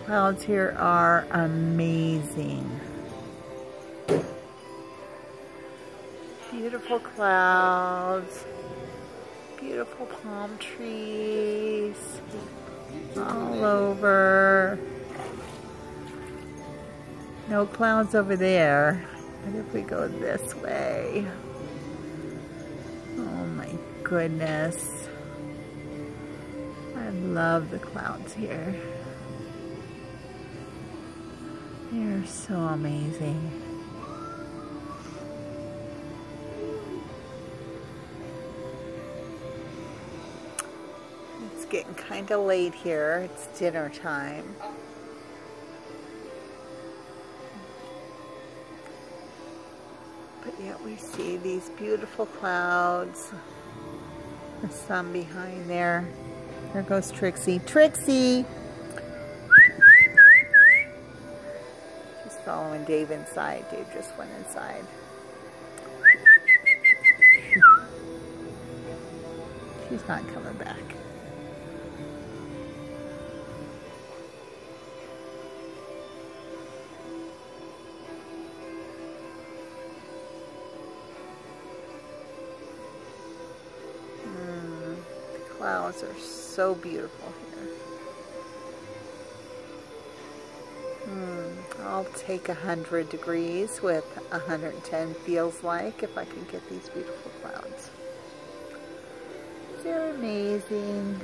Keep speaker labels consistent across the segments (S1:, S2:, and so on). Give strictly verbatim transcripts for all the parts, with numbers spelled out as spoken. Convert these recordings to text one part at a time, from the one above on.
S1: Clouds here are amazing. Beautiful clouds, beautiful palm trees all over. No clouds over there, but if we go this way, oh my goodness. I love the clouds here. They're so amazing. It's getting kind of late here. It's dinner time. But yet we see these beautiful clouds. The sun behind there. There goes Trixie. Trixie! She's following Dave inside. Dave just went inside. She's not coming back. Clouds are so beautiful here. Hmm. I'll take a hundred degrees with one hundred ten feels like if I can get these beautiful clouds. They're amazing.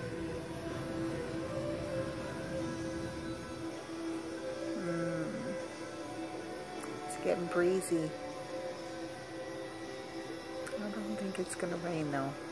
S1: Hmm. It's getting breezy. I don't think it's gonna rain though.